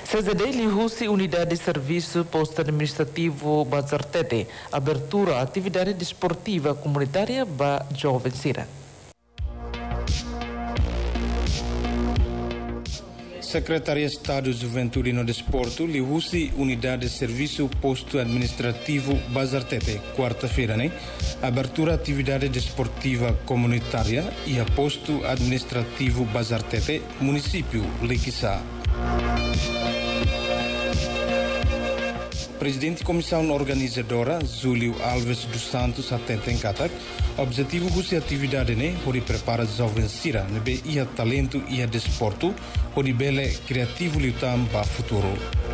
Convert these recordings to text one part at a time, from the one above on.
CZD Lihusi Unidade de Serviço Posto Administrativo Bazar Tete, abertura atividade desportiva comunitária ba Jovem Sira. Secretaria de Estado de Juventude e Desporto, Lihusi Unidade de Serviço Posto Administrativo Bazar Tete, quarta-feira, né? Abertura atividade desportiva comunitária e a posto administrativo Bazar Tete, município Liquiçá. Presidente Comissão Organizadora, Júlio Alves dos Santos, atenta em Catar, objetivo da atividade né, onde prepara jovens Sira, nebe ia talento e desporto, onde bele criativo liutam para futuro.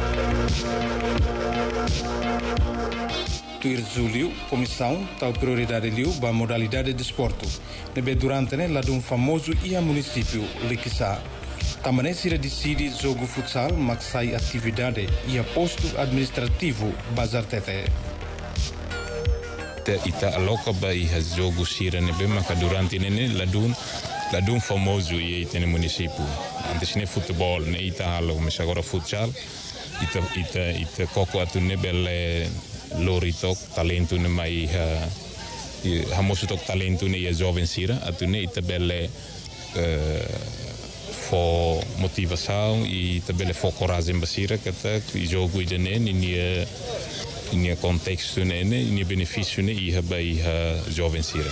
Tuir Júlio, Comissão, tal prioridade liu para modalidade de desporto, nebe durante né, lá de famoso ia município Liquiçá. Também se decide jogo futsal, mas sai atividade e a posto administrativo Bazar Tete. Ita aloka ba iha jogo sira nebe maka durante nene ladun famoso e ite ne município. Antes ne futebol ne ita halo mas agora futsal ita koko atu ne belle loritok talento ne mai hamosu tok talento ne ia jovem sira atu ne ita belle for motivação e também for coragem basira que tá o jogo e né em contexto né em benefício né e vai jovem sira.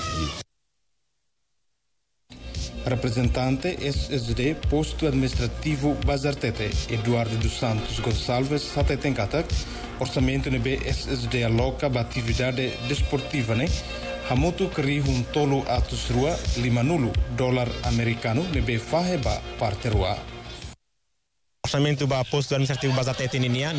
Representante SSD posto administrativo Bazar Tete Eduardo dos Santos Gonçalves atencata orçamento ne SSD aloca ba atividade desportiva né Hamutu keri tolo atus rua $50 americano nebe faheba parte rua. Orçamento para posto administrativo Bazar Tete Ninia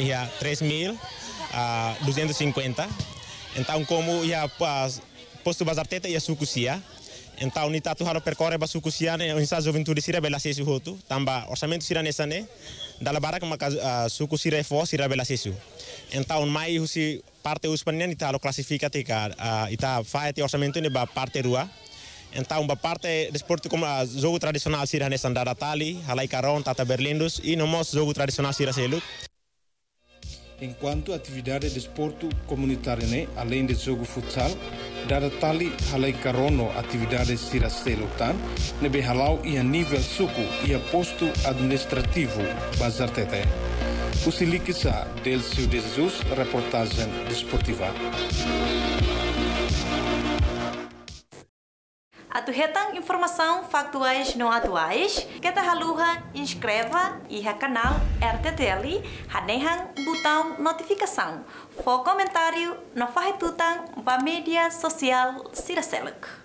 3.250. Então como ia posto Bazar Tete ia sucusia. Então ni tatu haro percorre ba sucusia ne insa juventude sira bela sesu hotu tamba orçamento sira nesane dala barak maka suku sira fo sira bela sesu. Então mai husi parte uspanian ita lo classifica tika ita faz orçamento ne ba parte rua. Então ba parte desporto como jogo tradicional sira nessa andada tali halai caron tata berlindos e no mos jogo tradicional sira selu. Enquanto atividade de desporto comunitário né além de jogo futsal dada tali halai carono atividade sira selu tan nebe halau e a nível suku e a posto administrativo Bazar Tete. O Siliquissa, Delcio de Jesus, reportagem desportiva. Atuhetan informação factuais não atuais, que ta haluha inscreva e a canal RTTL, hanehan botão notificação, for comentário no farretutan ba mídia social Siraseluk.